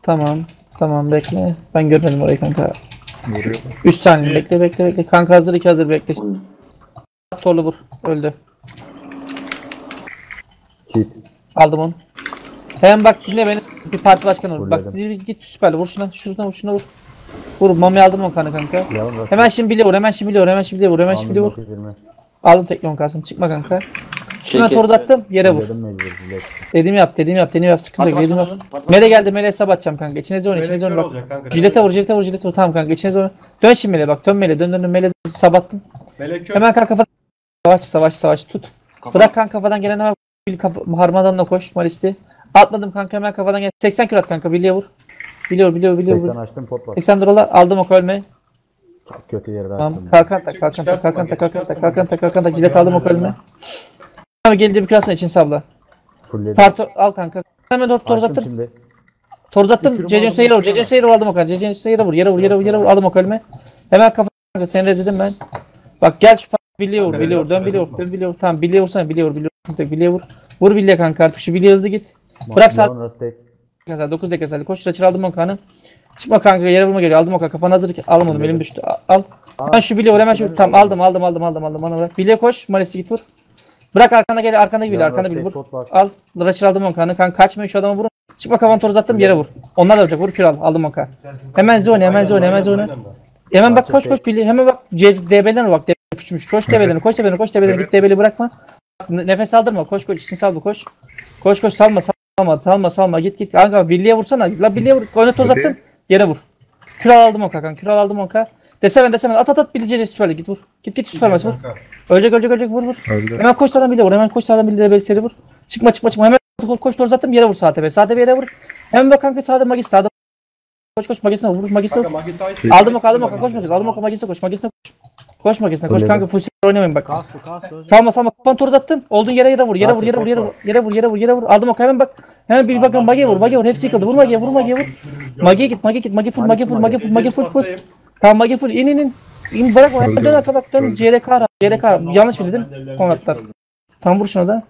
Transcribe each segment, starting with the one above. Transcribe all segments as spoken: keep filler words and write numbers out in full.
Tamam. Tamam bekle. Ben görmedim orayı kanka. Vuruyor. üç saniye bekle bekle bekle. Kanka hazır iki hazır bekle. Torlu vur. Öldü. Kit. Aldım onu. Hemen bak dinle beni. Bir parti başkanı vur. Bak Fulledim. git süperli vur şuna. Şuradan vur şuna vur. Vur mami aldım o kanı kanka. Yalan Hemen şimdi bile vur. Hemen şimdi bile vur. Hemen şimdi bile vur. Hemen şimdi bile vur. Aldım tekli on kalsın. Çıkma kanka. Hemen torda attım. Yere vur. Dediğimi yap. Dediğimi yap. Dediğimi yap. Sıkıntı yok. Dediğimi yap. Mele geldi. Mele hesap atacağım kanka. İçine zon. İçine zon bak. Jilete vur. Jilete vur. Jilete vur. Tamam kanka. İçine zon. Dön şimdi Mele bak. Dön Mele. Dön dön dön. Mele sabattın. Hemen kanka kafadan. Savaş savaş savaş tut. Bırak kanka kafadan gelen hemen bir kafa, harmadanla koş Malisti. Atmadım kanka hemen kafadan gel. seksen kilo at kanka birliğe vur. Biliyor biliyor biliyor. seksen açtım pot var. seksen dolar aldım o ölme. Çok kötü yerde Tamam. açtım. Kalkan tak kalkan tak kalkan tak kalkan tak kalkan tak kalkan tak jilet aldım o ölme. Abi gelince bir kürasına için sabla. Parto al kanka. Hemen dört tor uzattım. Şimdi. Tor uzattım. Cecen Seyir vur. Cecen Seyir aldım o kadar. Cecen Seyir vur. Yere vur yere vur yere vur aldım o ölme. Hemen kafa kanka seni rezledim ben. Bak gel şu birliğe vur, birliğe vur, dön birliğe vur, dön birliğe vur. Tamam birliğe vursana, birliğe vur, birliğe vur, birliğe vur. Vur birliğe kanka artık şu birliğe hızlı git. Bırak sağ. dokuz dakika saldı. Koş Raçır aldım o kanı. Çıkma kanka yere vurma geliyor. Aldım o kanı. Kafana hazır. Alamadım elim düştü. Al. Hemen şu birliğe vur hemen şu. Tamam aldım aldım aldım aldım aldım. Bana bırak. Birliğe koş. Malesi git vur. Bırak arkana gel. Arkanda gibi arkanda bir vur. Al. Raçır aldım o kanı. Kanka kaçmayın şu adama vurun. Çıkma kafanı tor uzattım yere vur. Onlar da vuracak. Vur kür al. Aldım o kanı. Hemen zone hemen zone hemen zone. Hemen bak koş koş birliğe. Hemen bak D B'den bak. Küçülmüş. Koş tebelerini, koş tebelerini, koş tebelerini, git tebeli bırakma. Nefes aldırma. Koş koş, içini salma koş. Koş koş salma salma salma salma git git. Kanka birliğe vursana. La birliğe vur. Oyuna toz attın. Yere vur. Küral aldım o kanka. Küral aldım o kanka. Desemen desemen at at at bileceğiz süperli git vur. Git git süpermez vur. Ölecek ölecek ölecek vur vur. Öldü. Hemen koş sağdan birliğe vur. Hemen koş sağdan birliğe de seri vur. Çıkma çıkma çıkma. Hemen koş toz attım yere vur sağ tepe. Sağ tepe yere vur. Hemen bak kanka sağda magis sağda. Koş koş magisine vur magisine. Aldım o aldım o koş magis aldım o magisine koş magisine koş. Koş magisine koş kanka full oynamayın bak. Salma salma kafanı tor uzattın. Olduğun yere yere vur yere vur yere vur yere vur yere vur yere vur yere vur. Aldım o hemen bak. Hemen bir bakın magiye vur magiye vur hepsi yıkıldı. Vur magiye vur magiye vur. Magiye git magiye git magi full magi full magi full magi full full. Tamam magi full in in in. İn bırak o hemen dön arka bak dön C R K C R K yanlış mı dedim? Konatlar. Tam vur şuna da.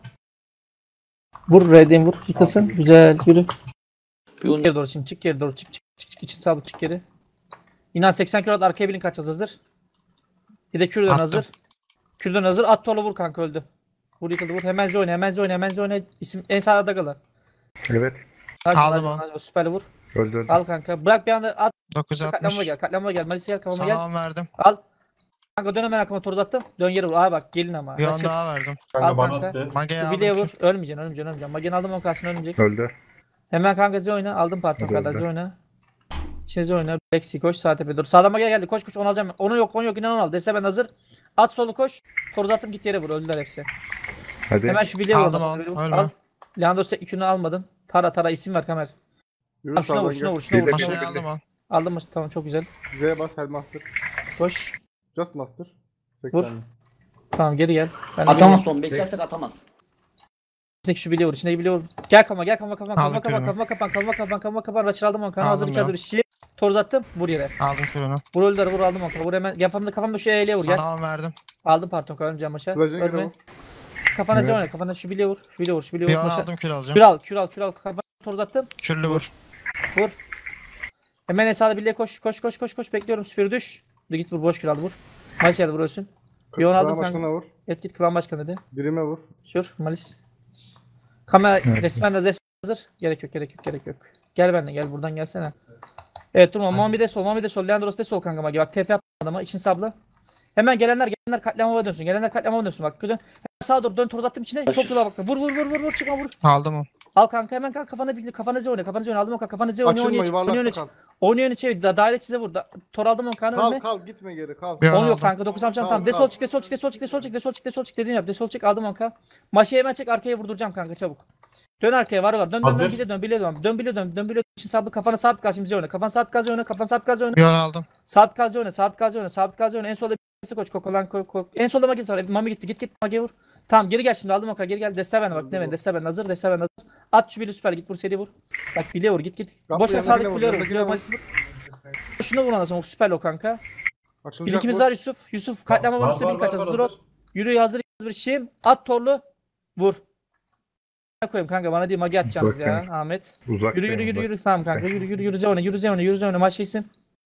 Vur Red'in vur yıkılsın. Güzel yürü. Geri doğru şimdi çık geri doğru çık çık çık çık için sabit çık geri. İnan seksen kilo arkaya bilin kaçacağız hazır. Bir de Kürdan hazır. Kürdan hazır. At torla vur kanka öldü. Vur yıkıldı vur. Hemen oyna hemen oyna hemen oyna. İsim en sağda galar. Evet. Aldım onu. Süperli vur. Öldü öldü. Al kanka. Bırak bir anda at. dokuz altmış. Katlanma gel. Katlanma gel. Malisi gel kafama gel. Sana on verdim. Al. Kanka dön hemen aklıma tor uzattım. Dön yere vur. Aa bak gelin ama. Bir on daha verdim. Al kanka. Mage'yi aldım. Bileğe vur. Ölmeyeceksin ölmeyeceksin ölmeyeceksin. Mage'ni aldım o karşısına ölmeyecek. Öldü. Hemen kanka Z oyna. Aldım pardon kadar Z oyna. İçine oyna. Lexi koş sağ tepe dur. Sağdan Mage geldi. Koş koş onu alacağım. Onu yok onu yok inan onu al. Deste ben hazır. At solu koş. Tor uzattım git yere vur. Öldüler hepsi. Hadi. Hemen şu bileğe aldım vur. onu. Ölme. Al. Leandros yükünü almadın. Tara tara isim ver Kamer. Al şuna vur şuna vur şuna vur. Mage'yi aldım onu. Aldım mı? Tamam çok güzel. Z bas Hellmaster. Koş. Just Master. Vur. Tamam geri gel. Ben Atamaz son beklersek atamaz. İçindeki şu bileğe vur. İçindeki bileğe vur. Gel kama gel kama kama kama Aldım kama kürünü. kama kapan kama kapan kama kapan. Raçır aldım onu. Kanı hazır Aldım iki ya. adır işi. Tor uzattım. Vur yere. Aldım kürünü. Vur öldür vur aldım onu. Vur hemen. Kafamda kafamda şu eğliye vur gel. Sana on verdim. Aldım pardon ölmeyeceğim maşa. Sılacın Ölme. yine Kafana Evet. evet. Kafana şu bileğe vur. Şu bileğe vur. Şu bileğe Bir vur. on Maşa. aldım kür alacağım. Kür al kür al kür al. Kafana tor uzattım. Kürlü vur. Vur. Hemen en sağda bileğe koş. Koş koş koş koş. Bekliyorum. Süpür düş. Dur git vur. Boş kür al vur. Malis yerde vur ölsün. Bir on aldım Klan kanka. başkanına vur. Et git klan başkanı dedi. Birime vur. Şur Malis. Kamera Evet. resmen de des hazır. Gerek yok gerek yok gerek yok. Gel benimle gel buradan gelsene. Evet durma. Mami de sol. Mami de sol. Leandros de sol kanka Magi. Bak T P yap adama. İçin sabla. Hemen gelenler gelenler katliamava dönsün. Gelenler katliamava dönsün. Bak dön. Hemen sağa doğru dön tor uzattım içine. Çok güzel baktım. Vur vur vur vur vur çıkma vur. Aldım onu. Al kanka hemen kanka kafana bir kafana Z oyna. Kafana Z oyna. Aldım o kanka. Kafana Z oyna. Açılma Oyna oyna. yuvarlakta kal. Oyna oyna çevir. Da daire çize vur. Da, tor aldım o kanka Kal önüme. kal gitme geri kal. Bir on On yok aldım. kanka. dokuz alacağım Kal, tamam. De kal. sol çık de sol çık de sol çık de sol çık de sol çık de sol çık dediğini yap. De sol çık aldım o kanka. Maşayı hemen çek arkaya vurduracağım kanka çabuk. Dön arkaya varıyorlar. Dön dön dön bile dön bile dön. Dön bile dön. Dön bile için sabit kafana sabit kal şimdi oyna. Kafana sabit kal oyna. Kafana sabit kal oyna. Bir on aldım. Sabit kal oyna. Sabit kal oyna. Sabit kal oyna. En solda bir koç kokolan koy koy. En solda Magi var. Mami gitti. Git git Magi vur. Tamam geri gel şimdi aldım o kadar. Geri gel. Deste ben bak. Ne ben deste ben hazır. Deste ben hazır. At şu biri süper git vur seri vur. Bak bile vur git git. Bak, Boş ver yanına sağlık vur, full vur. yanına Full vur. Malisi vur. Şuna vur ondan sonra süper o kanka. Açılacak Birikimiz vur. var Yusuf. Yusuf katlama var üstüne bir kaç hazır ol. Yürü hazır bir şeyim. At torlu. Vur. koyayım kanka bana değil magi atacaksınız ya Bakın. Ahmet. Uzak. Yürü yürü yürü yürü tamam kanka yürü yürü yürü Zeone yürü Zeone yürü Zeone maç isim.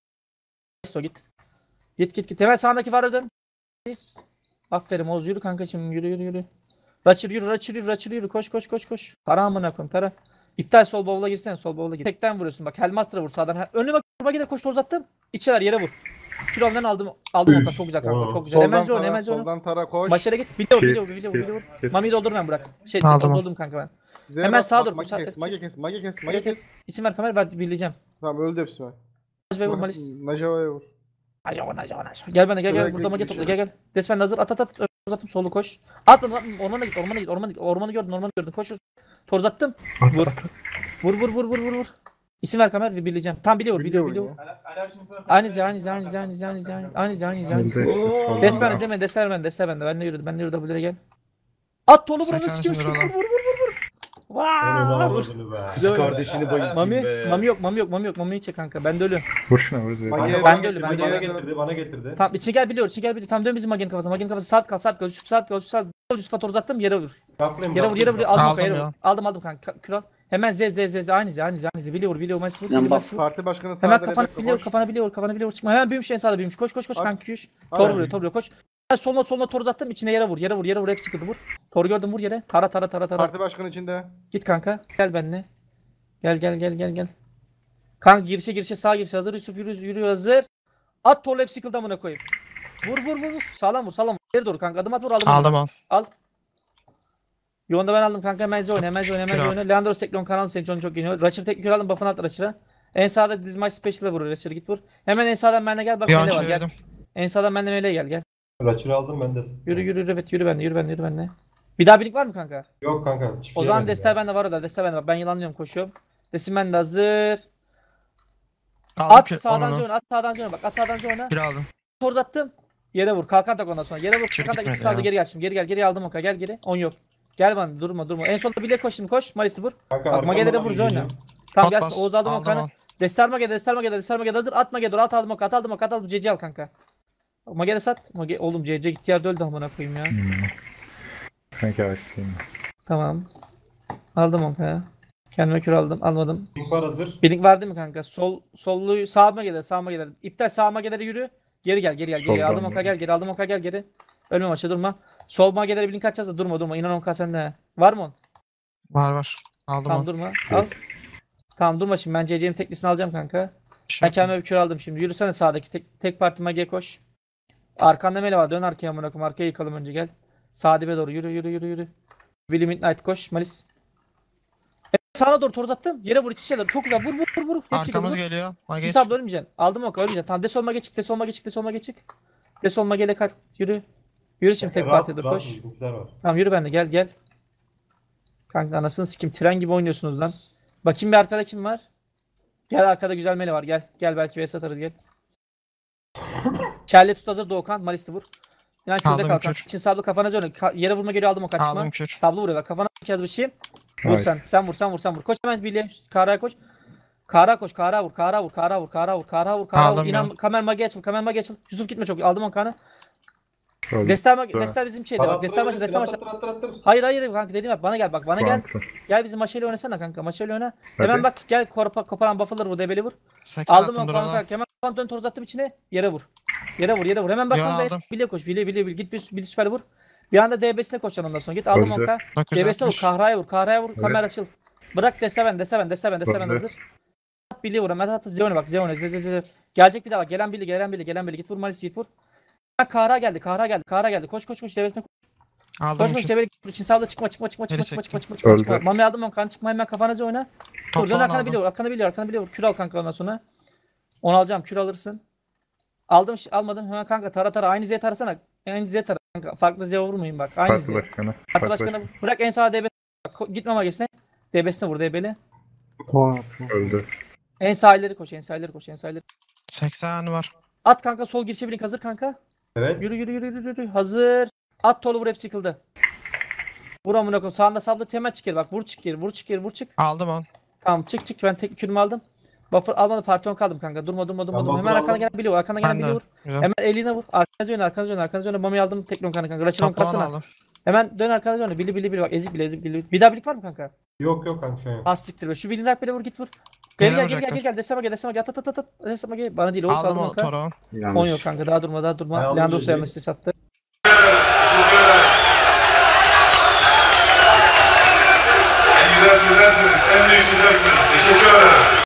Git. Git git git. Hemen sağındaki fara dön. Aferin Oğuz yürü kanka şimdi yürü yürü yürü. Raçır yürü raçır yürü raçır yürü koş koş koş koş. Tara amına koyayım tara. İptal sol bowl'a girsene sol bowl'a gir. Tekten vuruyorsun bak Hellmaster'a vur sağdan. Ha, önüne bak bak de koş toz attım. İçeler yere vur. Kilondan aldım aldım Okan çok güzel kanka çok güzel. Hemen zone tara, hemen zone. soldan tara koş. Başarı git. Biliyor Git, biliyor biliyor git, biliyor. git. Mami'yi doldur ben bırak. Şey Aldım. doldurdum kanka ben. Z'ye hemen bas, sağa bak, dur, Mage sağ- kes, mage kes, mage kes, mage kes. İsim ver kamera ver birleyeceğim. Tamam öldü hepsi ben. Ve vur Malis. Najava'ya vur. Ajan ajan ajan. Gel bana gel Şuraya gel burada mage git, topla şuraya. gel gel. Desmen hazır at at at uzattım solu koş. Atma atma ormana git ormana git ormana git. Ormanı gördün ormanı gördün koş. Tor uzattım. Vur. Vur vur vur vur vur vur. İsim ver kamera ve birleyeceğim. Tam biliyor biliyor Biliyor biliyor. ya. Aynı zi aynı zi aynı zi aynı zi aynı zi aynı zi aynı zi aynı zi aynı zi. Desmen deme desmen ben desmen ben de ben de yürüdüm ben de yürüdüm buraya gel. At tolu buranı seksen sikiyor sinir vur vur olan. vur vur vur. Vaa! Vur. Kız kardeşini bayıltayım Mami be. mami yok mami yok mami yok mamiyi çek kanka ben de ölüyorum. Vur şuna vur. Zeydan. Mage'ye Ben bana de öyle, ben de getirdi, öyle. Mage'ye Bana getirdi. getirdi, bana getirdi. Tamam içine gel biliyor içine gel biliyor. Tam dön bizim magenin kafasına magenin kafası saat kal saat kal Yusuf saat kal Yusuf saat kal Yusuf fator uzattım yere vur. Kaplayayım, Yere vur yere vur aldım Aldım aldım yere ya. vur. Aldım aldım kanka kral. Hemen z z z z aynı z aynı z aynı z biliyor biliyor Malis vur Yan biliyor bak. Malis vur. Parti başkanı Hemen sağda kafana Rebecca, biliyor koş. kafana biliyor kafana biliyor çıkma hemen büyümüş en sağda büyümüş koş koş koş At. kanka yüz. At. Tor vuruyor tor vuruyor koş. Ben soluna soluna tor uzattım içine yere vur yere vur yere vur hep sıkıldı vur. Tor gördüm vur yere tara tara tara tara. Parti başkanı içinde. Git kanka gel benimle. Gel gel gel gel gel. Kanka girişe girişe sağ girişe hazır Yusuf yürü yürü hazır. At torlu hep sıkıldı amına koyayım. Vur vur vur vur. Sağlam vur sağlam vur. İleri doğru kanka adım at vur aldım. Aldım on. Al. Yoğunda ben aldım kanka hemen oyna hemen oyna hemen Kral. oyna. Leandros Teklon kanalım senin çok çok yeniyor. Ratchet tek aldım buff'ını at Ratchet'a. En sağda Dizmay Special'a vur Ratchet'a git vur. Hemen en sağdan benimle gel bak Bir an mele var gel. çevirdim. En sağdan benimle mele gel gel. Raçırı aldım ben de. Yürü yürü yürü evet yürü benimle yürü benimle yürü benimle. Bir daha birlik var mı kanka? Yok kanka. çift O zaman yemedim dester ya. bende var orada. Dester bende var. Ben yılanlıyorum koşuyorum. Desim bende hazır. Aldım At ki sağdan onu. zona, at sağdan zona bak. At sağdan zona. Bir aldım. Tor attım. Yere vur. Kalkan tak ondan sonra. Yere vur. Çekil Kalkan tak. gitmedi İki sağda ya. geri gel şimdi. Geri gel. Geri aldım oka. Gel geri. On yok. Gel bana. Durma durma. En sonunda bile koş şimdi. Koş. Malisi vur. Kanka, Bak arkamdan Mage'lere da vur bir zona. geliyor. Tamam Pot gelsin. bas. Oğuz aldım Aldım okanı. on. Destar Mage'de. Destar Mage'de. Destar Mage'de hazır. At Mage'de. At aldım oka. At aldım oka. At aldım. C C al kanka. Mage'de sat. Mage oğlum C C gitti yerde öldü amına koyayım ya. Kanka açsın. Tamam. Aldım oka. Kendime kür aldım. Almadım. Pink var hazır. Bilink var değil mi kanka? Sol sollu sağıma gelir, sağıma gelir. İptal sağıma gelir yürü. Geri gel, geri gel, geri gel. Soldan Aldım oka mı? gel, geri aldım oka gel geri. Ölme maça durma. Solma gelir bilink açacağız da durma durma. İnan oka sende. Var mı on? Var var. Aldım Tamam on. durma. Al. Tamam durma şimdi ben C C'nin teklisini alacağım kanka. Şey Ben kendime bir kür aldım şimdi. Yürüsene sağdaki tek, tek parti Mage'ye koş. Arkanda mele var. Dön arkaya amına koyayım. Arkaya yıkalım önce gel. Sağ dibe doğru yürü yürü yürü yürü. Willy Midnight koş. Malis. Evet, sağına doğru tor uzattım. Yere vur iç içeler. Çok güzel. Vur vur vur vur. Hepsi Arkamız vur. geliyor. Ha geç. Hesap ölmeyeceksin. Aldım oku ölmeyeceksin. Tamam desolma geçik desolma geçik desolma geçik. Desolma gele kalk yürü. Yürü şimdi tek Rahat, partide rahat koş. bizimkiler var. Tamam yürü benimle gel gel. Kanka anasını sikim tren gibi oynuyorsunuz lan. Bakayım bir arkada kim var? Gel arkada güzel mele var gel. Gel belki vs atarız gel. Çerle tut hazır Doğukan. Malis'te vur. Yani kürde Aldım kalkan. kür. Çin sablı kafana zönü. Ka- yere vurma geliyor aldım o kaçma. Aldım kür. Sablı vuruyorlar. Kafana kez bir şey. Vur Ay. sen. Sen vur sen vur sen vur. Koş hemen birliğe. Kara'ya koş. Kara koş. Kara vur. Kara vur. Kara vur. Kara vur. Kara vur. Kara vur. Aldım İnan ya. kamer magi açıl. Kamer magi açıl. Yusuf gitme çok. Aldım on kanı. Oldu. Destar magi. Tamam. Destar bizim şeyde bak. Destar maçı. Destar maçı. Attır attır attır. Hayır hayır kanka dediğim bak bana gel bak bana gel. Banka. Gel bizim maçayla oynasana kanka. Maçayla oyna. Hadi. Hemen bak gel korpa, koparan buff'ları vur. Debeli vur. seksen Aldım attım on durana. kanka. Hemen kafan dön tor uzattım içine. Yere vur. Yere vur yere vur. Hemen bak Yan kanka. aldım. Bile koş. Bile bile bile. Git bir, bir süper vur. Bir anda D B'sine koşacaksın ondan sonra. Git aldım Öldü. onka. dokuz D B'sine vur. altmış. Kahraya vur. Kahraya vur. Evet. Kamer açıl. Bırak deste ben. Deste ben. Deste ben. Deste ben Öldü. hazır. At Billy vur. Hemen at. Zeone bak. Zeone. Ze ze ze. Gelecek bir daha bak. Gelen Billy. Gelen Billy. Gelen Billy. Git vur. Malis git vur. Ha, Kahra geldi. Kahra geldi. Kahra geldi. Koş koş koş. D B'sine Aldım koş koş. kür. D B'ye git. Çin sağda çıkma çıkma çıkma çıkma Geri çıkma çektim. çıkma çıkma çıkma. Öldü. Mami aldım on kan çıkma hemen kafanıza oyna. Dur dön Toplan arkana aldım. biliyor. Arkana biliyor. Arkana biliyor. Kür al kanka ondan sonra. Onu alacağım. Kür alırsın. Aldım almadım. Hemen kanka tara tara. Aynı Z tarasana. Aynı Z tara kanka. Farklı Z vurmayın bak. Aynı Z. Parti başkanı. Parti başkanı bırak en sağa D B. Gitme magesine. D B'sine vur D B'li. Öldü. En sağ ileri koş. En sağ ileri koş. En sağ ileri. seksen var. At kanka sol girişe blink hazır kanka. Evet. Yürü yürü yürü yürü yürü. Hazır. At tolu vur hepsi yıkıldı. Vur amına koyayım. Sağında sablı temel çık geri bak. Vur çık geri. Vur çık geri. Vur çık. Aldım on. Tamam çık çık. Ben tek kürümü aldım. Buffer almadı parton kaldım kanka. Durma durma durma. Ben durma. buffer Hemen arkana aldım. gelen biliyor. Arkana gelen Ben de. biliyor. Güzel. Hemen eline vur. Arkanıza yöne arkanıza yöne arkanıza yöne. Mami aldım. Teknon kanka kanka. Raçılon Toplan kalsana. aldım. Hemen dön arkana dön. Bili bili bili bak ezik bile ezik bili. Bir daha bilik var mı kanka? Yok yok kanka şu an yok. Az siktir be. Şu bilin rak bile vur git vur. Gel Gene gel gel gel vuracaklar. gel gel. Desema gel desema gel. At at at at. Desema gel. Bana değil. Oğuz Aldım aldım onu kanka. Toro. On yok kanka. Daha durma daha Ben durma. aldım Leandro Cece'yi. yanlış ses attı. En güzel sizlersiniz. En büyük sizlersiniz. Teşekkür ederim.